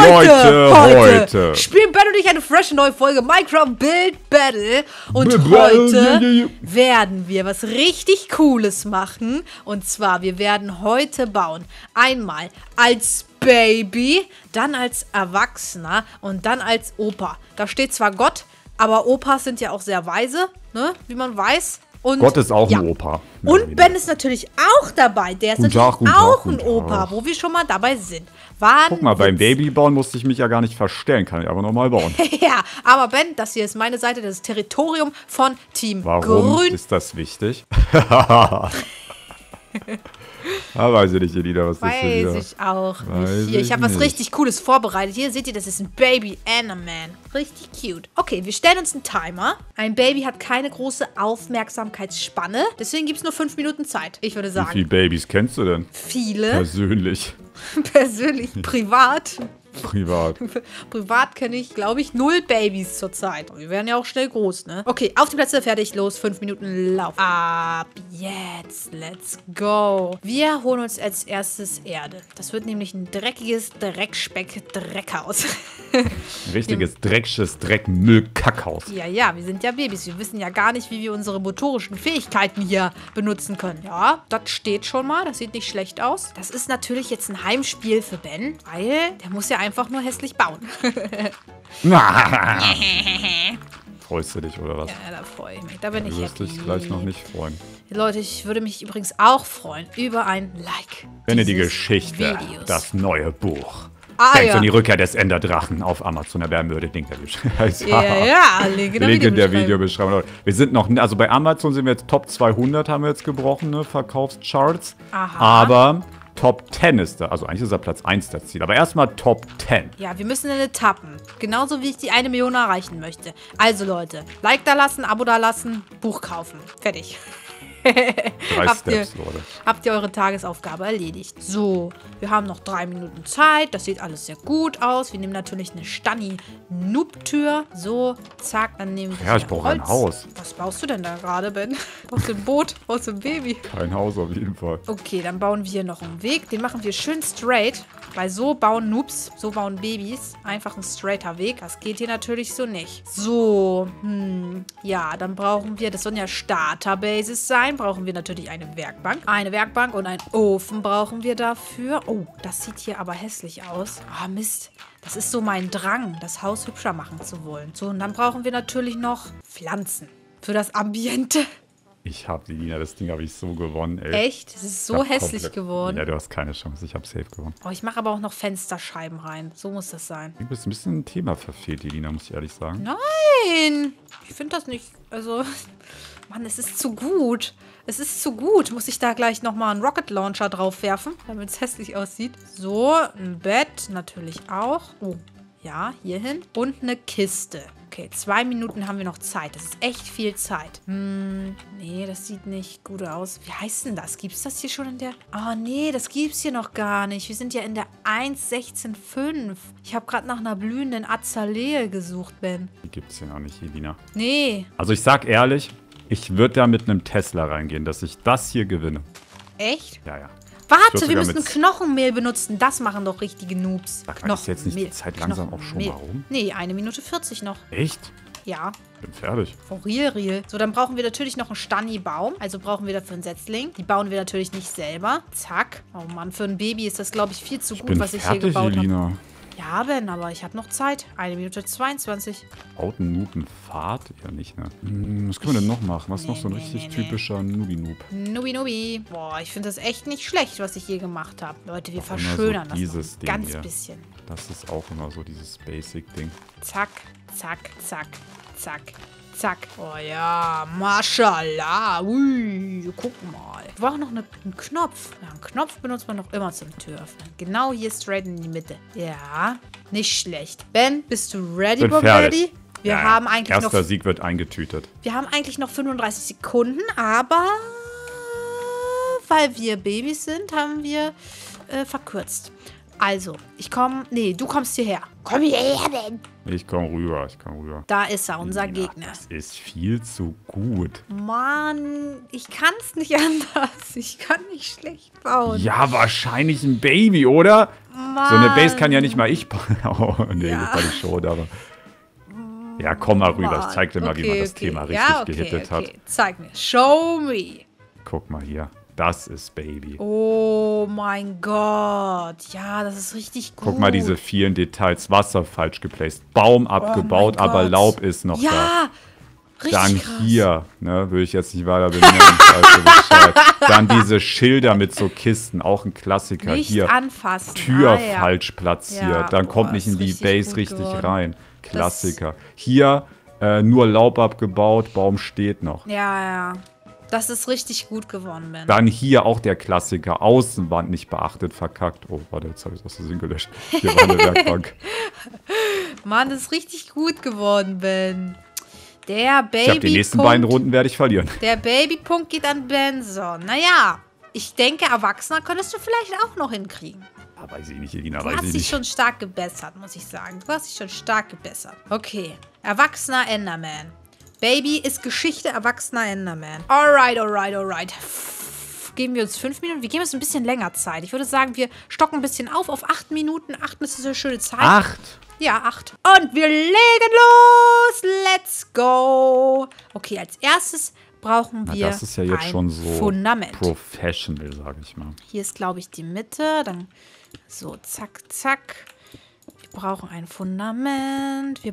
Heute spielen Ben und ich eine frische neue Folge Minecraft Build Battle. Und heute werden wir was richtig Cooles machen. Und zwar, wir werden heute bauen. Einmal als Baby, dann als Erwachsener und dann als Opa. Da steht zwar Gott, aber Opas sind ja auch sehr weise, ne? Wie man weiß. Und Gott ist auch ein Opa. Und Ben ist natürlich auch dabei. Der ist natürlich auch ein Opa, wo wir schon mal dabei sind. Guck mal, beim Babybauen musste ich mich ja gar nicht verstellen. Kann ich aber nochmal bauen. Ja, aber Ben, das hier ist meine Seite. Das ist Territorium von Team Grün. Warum ist das wichtig? Weiß ich nicht, Elina, was das hier wieder? Weiß ich auch nicht. Hier, ich habe was richtig Cooles vorbereitet. Hier seht ihr, das ist ein Baby Enderman. Richtig cute. Okay, wir stellen uns einen Timer. Ein Baby hat keine große Aufmerksamkeitsspanne. Deswegen gibt es nur 5 Minuten Zeit. Ich würde sagen. Wie viele Babys kennst du denn? Viele. Persönlich. Persönlich, privat. Privat kenne ich, glaube ich, 0 Babys zurzeit. Wir werden ja auch schnell groß, ne? Okay, auf die Plätze, fertig, los, 5 Minuten Lauf. Ab jetzt, let's go. Wir holen uns als erstes Erde. Das wird nämlich ein dreckiges Dreckspeck-Dreckhaus. Ein richtiges dreckiges Dreckmüll-Kackhaus. Ja, wir sind ja Babys. Wir wissen ja gar nicht, wie wir unsere motorischen Fähigkeiten hier benutzen können. Ja, das steht schon mal. Das sieht nicht schlecht aus. Das ist natürlich jetzt ein Heimspiel für Ben, weil der muss ja einfach nur hässlich bauen. Freust du dich, oder was? Ja, da freue ich mich. Da bin ich happy. Du wirst dich gleich noch nicht freuen. Leute, ich würde mich übrigens auch freuen über ein Like. Wenn die Geschichte, das neue Buch. Ja. Und die Rückkehr des Enderdrachen auf Amazon. Da werden wir den Link in der Beschreibung. Link in der Videobeschreibung. Wir sind noch, also bei Amazon sind wir jetzt Top 200, haben wir jetzt gebrochen, ne? Verkaufscharts. Aha. Aber Top 10 ist da. Also eigentlich ist da Platz 1 das Ziel. Aber erstmal Top 10. Ja, wir müssen in Etappen. Genauso wie ich die 1 Million erreichen möchte. Also Leute, Like da lassen, Abo da lassen, Buch kaufen. Fertig. 3 Steps, Leute. Habt ihr eure Tagesaufgabe erledigt. So, wir haben noch 3 Minuten Zeit. Das sieht alles sehr gut aus. Wir nehmen natürlich eine Stani-Noob-Tür. So, zack, dann nehmen wir ich brauche ein Haus. Was baust du denn da gerade, Ben? Brauchst du ein Boot? Brauchst du ein Baby? Kein Haus auf jeden Fall. Okay, dann bauen wir noch einen Weg. Den machen wir schön straight. Weil so bauen Noobs, so bauen Babys. Einfach ein straighter Weg. Das geht hier natürlich so nicht. So, ja, dann brauchen wir, das sollen ja Starter-Bases sein, brauchen wir natürlich eine Werkbank. Eine Werkbank und einen Ofen brauchen wir dafür. Oh, das sieht hier aber hässlich aus. Ah, Mist. Das ist so mein Drang, das Haus hübscher machen zu wollen. So, und dann brauchen wir natürlich noch Pflanzen für das Ambiente. Ich habe die Lina, das Ding habe ich so gewonnen, ey. Echt? Das ist so hässlich geworden. Ja, du hast keine Chance. Ich habe safe gewonnen. Oh, ich mache aber auch noch Fensterscheiben rein. So muss das sein. Du bist ein bisschen ein Thema verfehlt, Lina, muss ich ehrlich sagen. Nein! Ich finde das nicht. Also, Mann, es ist zu gut. Es ist zu gut. Muss ich da gleich nochmal einen Rocket Launcher drauf werfen, damit es hässlich aussieht? So, ein Bett natürlich auch. Oh, ja, hierhin. Und eine Kiste. Okay, 2 Minuten haben wir noch Zeit. Das ist echt viel Zeit. Nee, das sieht nicht gut aus. Wie heißt denn das? Gibt's das hier schon in der... Oh, nee, das gibt's hier noch gar nicht. Wir sind ja in der 1.16.5. Ich habe gerade nach einer blühenden Azalee gesucht, Ben. Die gibt's hier noch nicht, Elina. Nee. Also ich sag ehrlich, ich würde da mit einem Tesla reingehen, dass ich das hier gewinne. Echt? Ja. Warte, wir müssen Knochenmehl benutzen. Das machen doch richtige Noobs. Sag mal, ist jetzt nicht die Zeit langsam auch schon mal rum? Nee, 1 Minute 40 noch. Echt? Ja. Bin fertig. For real. So, dann brauchen wir natürlich noch einen Stani-Baum. Also brauchen wir dafür einen Setzling. Die bauen wir natürlich nicht selber. Zack. Oh Mann, für ein Baby ist das, glaube ich, viel zu gut, was ich hier gebaut habe. Ja, Ben, aber ich habe noch Zeit. 1 Minute 22. Baut ein Noob einen Pfad? Ja, nicht, ne? Was können wir denn noch machen? Was ist noch so ein richtig typischer Noobi-Noob? Noobi. Boah, ich finde das echt nicht schlecht, was ich hier gemacht habe. Leute, wir verschönern so dieses das ganz bisschen. Das ist auch immer so dieses Basic-Ding. Zack, zack, zack, zack. Zack. Oh ja, Mashallah. Ui, guck mal. Wir brauchen noch einen Knopf. Ja, einen Knopf benutzt man noch immer zum Türöffnen. Genau hier straight in die Mitte. Ja, nicht schlecht. Ben, bist du ready, Daddy? Wir haben eigentlich noch... Erster Sieg wird eingetütet. Wir haben eigentlich noch 35 Sekunden, aber weil wir Babys sind, haben wir verkürzt. Also, du kommst hierher. Komm hierher, Ben. Ich komm rüber. Da ist er, unser Gegner. Das ist viel zu gut. Mann, ich kann's nicht anders. Ich kann nicht schlecht bauen. Ja, wahrscheinlich ein Baby, oder? Mann. So eine Base kann ja nicht mal ich bauen. Oh, nee, Ja. das fand ich schon, aber... Ja, komm mal rüber. Mann. Ich zeig dir mal, wie man das Thema richtig gehittet hat. Zeig mir. Show me. Guck mal hier. Das ist Baby. Oh mein Gott. Ja, das ist richtig gut. Guck mal diese vielen Details. Wasser falsch geplaced. Baum abgebaut, mein aber Gott. Laub ist noch da. Ja, richtig Dann krass. hier, ne, würde ich jetzt nicht weiter benennen. weißt du Bescheid. Dann diese Schilder mit so Kisten, auch ein Klassiker. Nicht Hier, anfassen. Tür ja. falsch platziert. Ja, Dann boah, kommt nicht in ist die richtig Base gut richtig geworden. rein. Klassiker. Hier nur Laub abgebaut, Baum steht noch. Ja. Das ist richtig gut geworden, Ben. Dann hier auch der Klassiker. Außenwand nicht beachtet, verkackt. Oh, warte, jetzt habe ich es aus Versehen gelöscht. Hier war eine Werkbank. Mann, das ist richtig gut geworden, Ben. Der Ich habe die nächsten beiden Runden werde ich verlieren. Der Babypunkt geht an Benson. Naja, ich denke, Erwachsener könntest du vielleicht auch noch hinkriegen. Ah, weiß ich nicht, Elina, Du weiß hast ich dich nicht. schon stark gebessert, muss ich sagen. Du hast dich schon stark gebessert. Okay, Erwachsener Enderman. Baby ist Geschichte, Erwachsener Enderman. Alright. Geben wir uns 5 Minuten? Wir geben uns ein bisschen länger Zeit. Ich würde sagen, wir stocken ein bisschen auf 8 Minuten. 8 ist eine schöne Zeit. 8. Ja, 8. Und wir legen los. Let's go. Okay, als erstes brauchen wir Das ist ja jetzt ein schon so Fundament. professional, sage ich mal. Hier ist, glaube ich, die Mitte. Dann so, zack. Wir brauchen ein Fundament.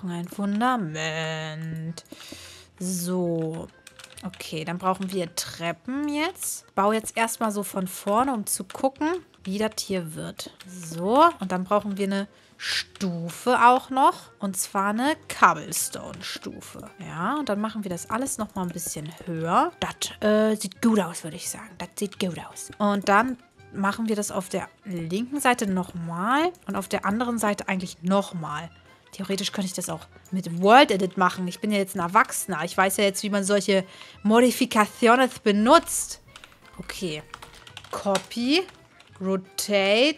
So. Okay, dann brauchen wir Treppen jetzt. Ich baue jetzt erstmal so von vorne, um zu gucken, wie das hier wird. So, und dann brauchen wir eine Stufe auch noch. Und zwar eine Cobblestone-Stufe. Ja, und dann machen wir das alles nochmal ein bisschen höher. Das sieht gut aus, würde ich sagen. Das sieht gut aus. Und dann machen wir das auf der linken Seite nochmal und auf der anderen Seite eigentlich nochmal. Theoretisch könnte ich das auch mit World Edit machen. Ich bin ja jetzt ein Erwachsener. Ich weiß ja jetzt, wie man solche Modifikationen benutzt. Okay. Copy. Rotate.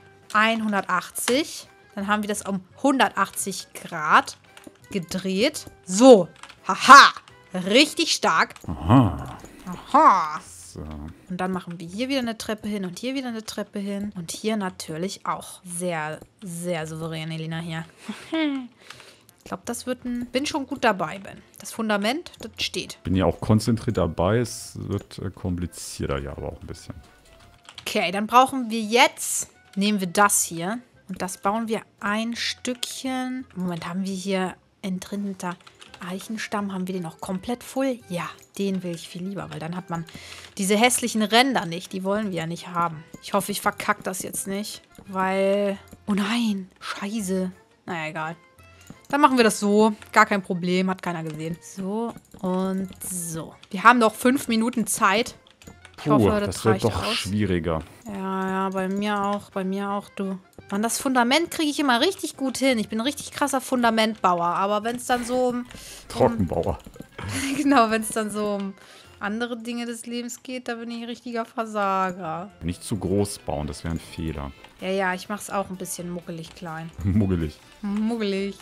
180. Dann haben wir das um 180 Grad gedreht. So. Haha. Richtig stark. Aha. So. Und dann machen wir hier wieder eine Treppe hin und hier wieder eine Treppe hin. Und hier natürlich auch. Sehr, sehr souverän, Elina, hier. Ich glaube, das wird ein... Bin schon gut dabei, Ben. Das Fundament, das steht. Bin ja auch konzentriert dabei. Es wird komplizierter, ja, aber auch ein bisschen. Okay, dann brauchen wir jetzt... Nehmen wir das hier. Und das bauen wir ein Stückchen... Moment, haben wir hier drin da... Eichenstamm, haben wir den noch komplett voll? Ja, den will ich viel lieber, weil dann hat man diese hässlichen Ränder nicht. Die wollen wir ja nicht haben. Ich hoffe, ich verkacke das jetzt nicht, weil... Oh nein, scheiße. Naja, egal. Dann machen wir das so. Gar kein Problem, hat keiner gesehen. So und so. Wir haben noch 5 Minuten Zeit. Ich hoffe, das wird reicht doch aus. schwieriger. Ja, bei mir auch, du. Mann, das Fundament kriege ich immer richtig gut hin. Ich bin ein richtig krasser Fundamentbauer. Aber wenn es dann so Trockenbauer. genau, wenn es dann so um andere Dinge des Lebens geht, da bin ich ein richtiger Versager. Nicht zu groß bauen, das wäre ein Fehler. Ja, ich mache es auch ein bisschen muggelig klein. Muggelig. Muggelig.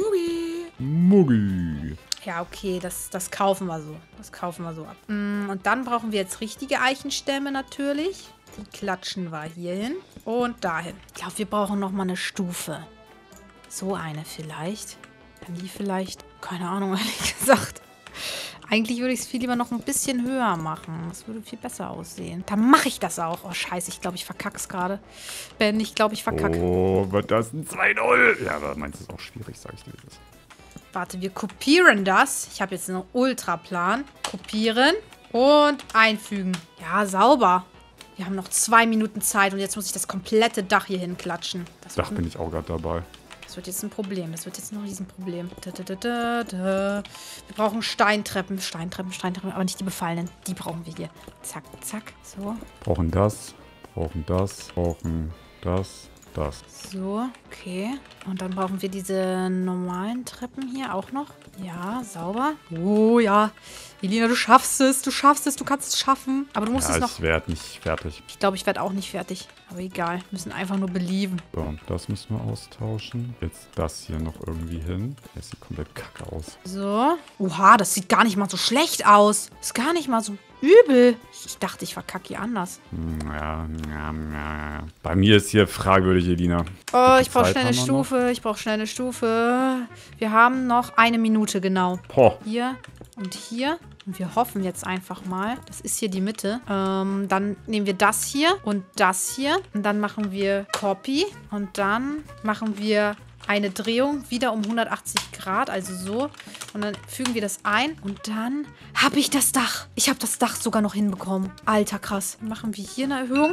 Muggi. Ja, okay, das kaufen wir so. Das kaufen wir so ab. Und dann brauchen wir jetzt richtige Eichenstämme natürlich. Die klatschen wir hier hin und dahin. Ich glaube, wir brauchen nochmal eine Stufe. So eine vielleicht. Dann die vielleicht, keine Ahnung, ehrlich gesagt. Eigentlich würde ich es viel lieber noch ein bisschen höher machen. Das würde viel besser aussehen. Dann mache ich das auch. Oh, scheiße, ich glaube, ich verkacke es gerade. Ben, ich glaube, ich verkacke. Oh, wird das ein 2-0? Ja, aber meins ist auch schwierig, sag ich dir. Wie das ist. Warte, wir kopieren das. Ich habe jetzt einen Ultraplan. Kopieren und einfügen. Ja, sauber. Wir haben noch 2 Minuten Zeit und jetzt muss ich das komplette Dach hier hinklatschen. Da bin ich auch gerade dabei. Das wird jetzt ein Problem. Das wird jetzt ein Riesenproblem. Wir brauchen Steintreppen, aber nicht die befallenen. Die brauchen wir hier. Zack, zack. So. Brauchen das, brauchen das. So, okay. Und dann brauchen wir diese normalen Treppen hier auch noch. Ja, sauber. Oh ja. Elina, du schaffst es, du kannst es schaffen. Aber du musst Ja, es noch... ich werde nicht fertig. Ich glaube, ich werde auch nicht fertig. Aber egal, wir müssen einfach nur belieben. So, und das müssen wir austauschen. Jetzt das hier noch irgendwie hin. Das sieht komplett kacke aus. So. Oha, das sieht gar nicht mal so schlecht aus. Ist gar nicht mal so übel. Ich dachte, ich verkacke hier anders. Ja. Bei mir ist hier fragwürdig, Elina. Oh, Wie ich viel brauche Zeit schnell eine haben wir noch? Stufe. Ich brauche schnell eine Stufe. Wir haben noch 1 Minute, genau. Boah. Hier und hier. Und wir hoffen jetzt einfach mal. Das ist hier die Mitte. Dann nehmen wir das hier und das hier. Und dann machen wir Copy. Und dann machen wir eine Drehung wieder um 180 Grad. Also so. Und dann fügen wir das ein. Und dann habe ich das Dach. Ich habe das Dach sogar noch hinbekommen. Alter, krass. Dann machen wir hier eine Erhöhung.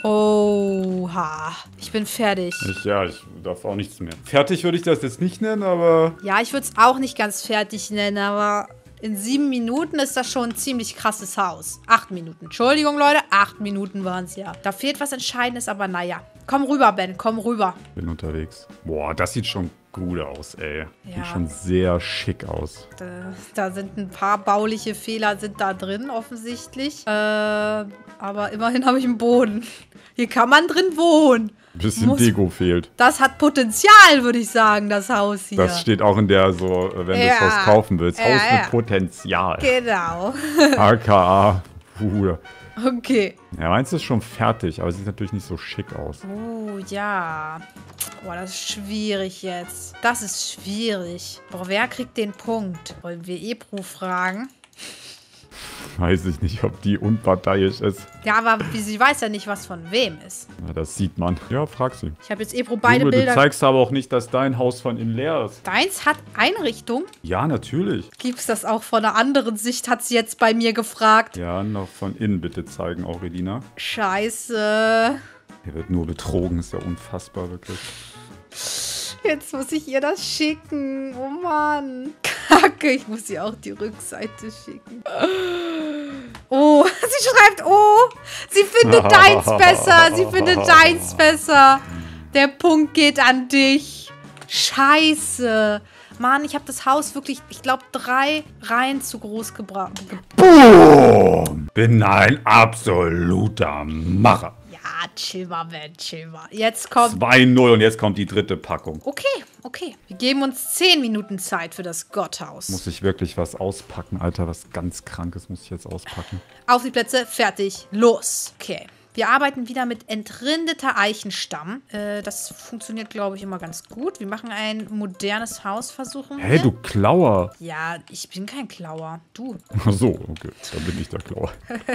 Oha. Ich bin fertig. Ich darf auch nichts mehr. Fertig würde ich das jetzt nicht nennen, aber... Ja, ich würde es auch nicht ganz fertig nennen, aber in 7 Minuten ist das schon ein ziemlich krasses Haus. 8 Minuten. Entschuldigung, Leute. 8 Minuten waren es ja. Da fehlt was Entscheidendes, aber naja. Komm rüber, Ben. Komm rüber. Bin unterwegs. Boah, das sieht schon gut aus, ey. Ja. Sieht schon sehr schick aus. Da sind ein paar bauliche Fehler sind da drin, offensichtlich. Aber immerhin habe ich einen Boden. Hier kann man drin wohnen. Ein bisschen Deko fehlt. Das hat Potenzial, würde ich sagen, das Haus hier. Das steht auch in der so, wenn du das Haus kaufen willst. Haus Ja. mit Potenzial. Genau. AKA. Okay. Ja, meins ist schon fertig, aber sieht natürlich nicht so schick aus. Oh, ja. Boah, das ist schwierig jetzt. Das ist schwierig. Boah, wer kriegt den Punkt? Wollen wir Ebru fragen? Weiß ich nicht, ob die unparteiisch ist. Ja, aber sie weiß ja nicht, was von wem ist. Ja, das sieht man. Ja, frag sie. Ich habe jetzt Ebru beide Junge, Bilder. du zeigst aber auch nicht, dass dein Haus von innen leer ist. Deins hat Einrichtung? Ja, natürlich. Gibt's das auch von einer anderen Sicht, hat sie jetzt bei mir gefragt. Ja, noch von innen bitte zeigen, Aurelina. Scheiße. Er wird nur betrogen, ist ja unfassbar, wirklich. Jetzt muss ich ihr das schicken. Oh Mann. Kacke, ich muss ihr auch die Rückseite schicken. Oh, sie schreibt, oh, sie findet deins besser. Sie findet deins besser. Der Punkt geht an dich. Scheiße. Mann, ich habe das Haus wirklich, ich glaube, 3 Reihen zu groß gebracht. Boom! Bin ein absoluter Macher. Ja, chill mal, Ben, chill mal. Jetzt kommt... 2-0 und jetzt kommt die dritte Packung. Okay. Wir geben uns 10 Minuten Zeit für das Gotthaus. Muss ich wirklich was auspacken, Alter? Was ganz Krankes muss ich jetzt auspacken. Auf die Plätze, fertig, los. Okay. Wir arbeiten wieder mit entrindeter Eichenstamm. Das funktioniert, glaube ich, immer ganz gut. Wir machen ein modernes Haus, versuchen wir. Hä, du Klauer. Ja, ich bin kein Klauer. Du. Ach so, okay. Dann bin ich der Klauer.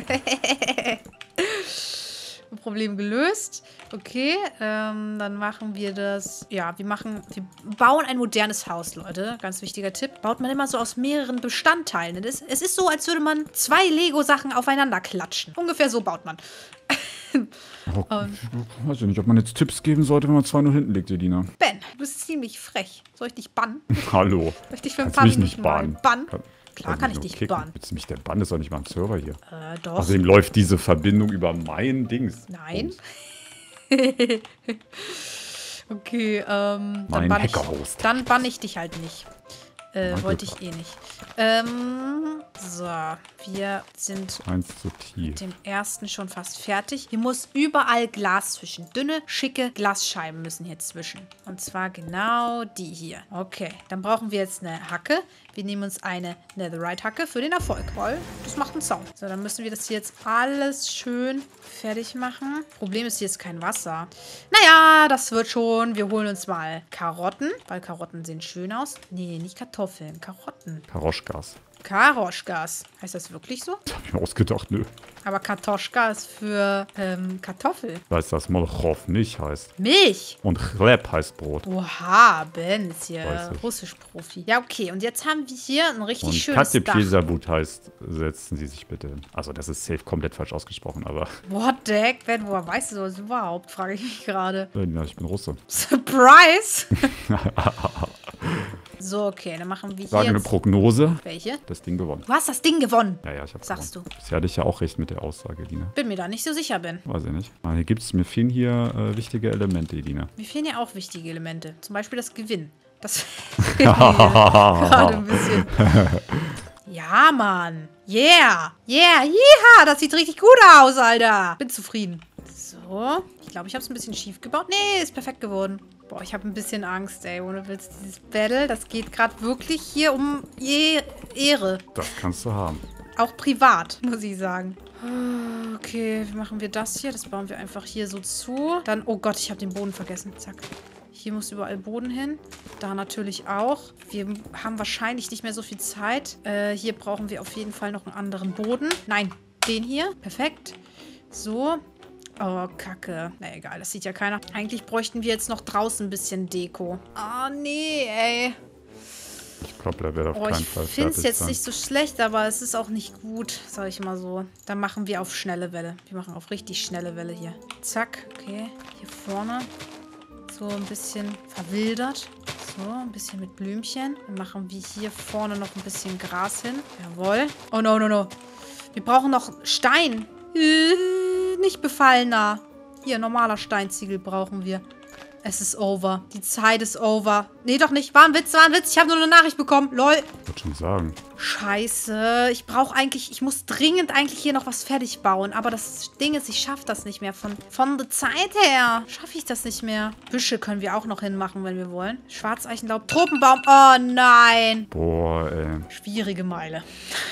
Problem gelöst. Okay, dann machen wir das. Ja, wir bauen ein modernes Haus, Leute. Ganz wichtiger Tipp. Baut man immer so aus mehreren Bestandteilen. Es ist so, als würde man 2 Lego-Sachen aufeinander klatschen. Ungefähr so baut man. Oh, ich weiß ja nicht, ob man jetzt Tipps geben sollte, wenn man 2-0 hinten liegt, Edina. Ben, du bist ziemlich frech. Soll ich dich bannen? Hallo. Soll ich dich für ein Kannst paar mich Minuten nicht bannen. bannen? Klar Also kann ich nur dich kicken. bannen. Willst du mich denn bannen? Das ist doch nicht mal ein Server hier. Doch. Außerdem läuft diese Verbindung über mein Dings. Nein. Oh. Okay, dann Mein bann ich, Hackerhost. dann bann ich dich halt nicht. Wollte ich eh nicht. So, wir sind 1:T. mit dem ersten schon fast fertig. Hier muss überall Glas zwischen. Dünne, schicke Glasscheiben müssen hier zwischen. Und zwar genau die hier. Okay, dann brauchen wir jetzt eine Hacke. Wir nehmen uns eine Netherite-Hacke für den Erfolg, weil das macht einen Sound. So, dann müssen wir das hier jetzt alles schön fertig machen. Problem ist, hier ist kein Wasser. Naja, das wird schon. Wir holen uns mal Karotten, weil Karotten sehen schön aus. Nee, nicht Kartoffeln, Karotten. Karoschkas. Karoschkas. Heißt das wirklich so? Das hab ich mir ausgedacht, nö. Aber Kartoschka ist für Kartoffel. Weiß, dass Molchow nicht heißt. Milch. Und Chleb heißt Brot. Oha, Ben ist hier Weiß ich. Russisch-Profi. Ja, okay. Und jetzt haben wir hier ein richtig Und schönes Katje Dach. Piesabut heißt, setzen Sie sich bitte. Also, das ist safe komplett falsch ausgesprochen, aber. What the heck, Ben? Woher weißt du das überhaupt? Frage ich mich gerade. Ja, ich bin Russe. Surprise! So, okay. Dann machen wir Sage hier eine jetzt... Prognose. Welche? Das Ding gewonnen. Du hast das Ding gewonnen. Ja, ich hab's Sagst gewonnen. Bisher hatte ich ja auch recht mit der Aussage, Edina. Bin mir da nicht so sicher, Ben. Weiß ich nicht. Mir fehlen hier wichtige Elemente, Edina. Mir fehlen ja auch wichtige Elemente. Zum Beispiel das Gewinn. Das fehlt mir gerade ein bisschen. Ja, Mann. Yeah. Yeah. Yeeha. Das sieht richtig gut aus, Alter. Bin zufrieden. So. Ich glaube, ich habe es ein bisschen schief gebaut. Nee, ist perfekt geworden. Boah, ich habe ein bisschen Angst, ey. Ohne Witz, dieses Battle, das geht gerade wirklich hier um Ehre. Das kannst du haben. Auch privat, muss ich sagen. Okay, wie machen wir das hier? Das bauen wir einfach hier so zu. Dann, oh Gott, ich habe den Boden vergessen. Zack. Hier muss überall Boden hin. Da natürlich auch. Wir haben wahrscheinlich nicht mehr so viel Zeit. Hier brauchen wir auf jeden Fall noch einen anderen Boden. Nein, den hier. Perfekt. So. Oh, Kacke. Na egal, das sieht ja keiner. Eigentlich bräuchten wir jetzt noch draußen ein bisschen Deko. Oh, nee, ey. Ich glaube, der wird auf keinen Fall fertig sein. Ich finde es jetzt nicht so schlecht, aber es ist auch nicht gut, sag ich mal so. Dann machen wir auf schnelle Welle. Wir machen auf richtig schnelle Welle hier. Zack, okay. Hier vorne. So ein bisschen verwildert. So, ein bisschen mit Blümchen. Dann machen wir hier vorne noch ein bisschen Gras hin. Jawohl. Oh, no, no, no. Wir brauchen noch Stein. Nicht befallener. Hier, normaler Steinziegel brauchen wir. Es ist over. Die Zeit ist over. Nee, doch nicht. War ein Witz, war ein Witz. Ich habe nur eine Nachricht bekommen. Lol. Ich würde schon sagen. Scheiße. Ich brauche eigentlich... Ich muss dringend eigentlich hier noch was fertig bauen. Aber das Ding ist, ich schaffe das nicht mehr. Von der Zeit her schaffe ich das nicht mehr. Büsche können wir auch noch hinmachen, wenn wir wollen. Schwarzeichenlaub. Tropenbaum. Oh, nein. Boah, ey. Schwierige Meile.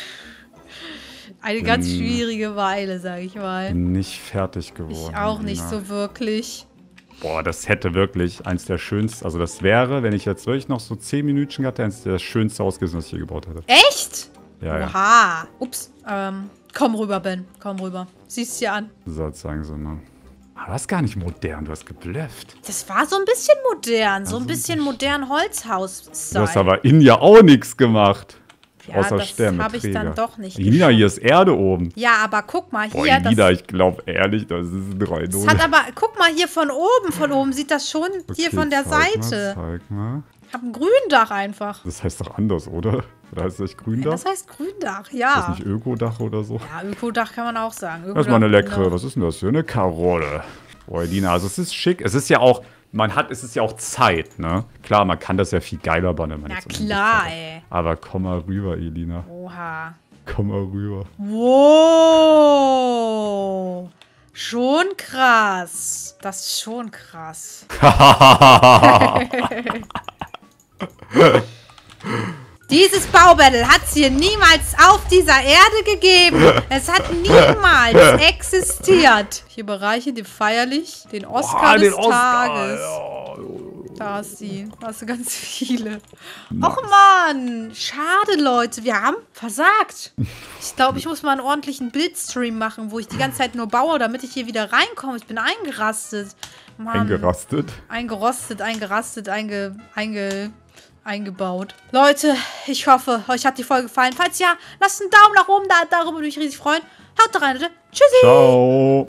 Eine ganz schwierige Weile, sag ich mal. Bin nicht fertig geworden. Ich auch nicht Lina. so wirklich. Boah, das hätte wirklich eins der schönsten, also das wäre, wenn ich jetzt wirklich noch so 10 Minütchen hatte, eins der schönste Haus gewesen, was ich hier gebaut hätte. Echt? Ja, ja. Oha. Ups. Komm rüber, Ben. Komm rüber. Sieh's dir an. So, sagen sie mal. Aber das ist gar nicht modern, du hast geblufft. Das war so ein bisschen modern. So ein bisschen modern Holzhaus-Style. Du hast aber in ja auch nichts gemacht. Ja, außer das Sternträger. habe ich dann doch nicht Lina, hier ist Erde oben. Ja, aber guck mal Boah, hier. Lina, ich glaube ehrlich, das ist ein 3-0. Das hat aber, guck mal hier von oben sieht das schon hier Okay, von der zeig Seite. Mal, zeig mal. Ich habe ein Gründach einfach. Das heißt doch anders, oder? Oder heißt das Gründach? Das heißt Gründach, Ist das ja. nicht Ökodach oder so? Ja, Ökodach kann man auch sagen. Das ist mal eine leckere, Gründach. was ist denn das für eine Karolle? Boah, Lina, also es ist schick. Es ist ja auch, es ist ja auch Zeit, ne? Klar, man kann das ja viel geiler bauen, wenn man Na jetzt klar, ey. Aber komm mal rüber, Elina. Oha. Komm mal rüber. Wow. Schon krass. Das ist schon krass. Dieses Baubattle hat es hier niemals auf dieser Erde gegeben. Es hat niemals existiert. Hier bereiche dir feierlich den Oscar des Tages. Da hast du sie. Da hast du ganz viele. Och Mann. Schade, Leute. Wir haben versagt. Ich glaube, ich muss mal einen ordentlichen Bildstream machen, wo ich die ganze Zeit nur baue, damit ich hier wieder reinkomme. Ich bin eingerastet. Mann. Eingerastet? Eingebaut. Leute, ich hoffe, euch hat die Folge gefallen. Falls ja, lasst einen Daumen nach oben da. Darüber würde ich mich riesig freuen. Haut rein, Leute. Tschüssi. Ciao.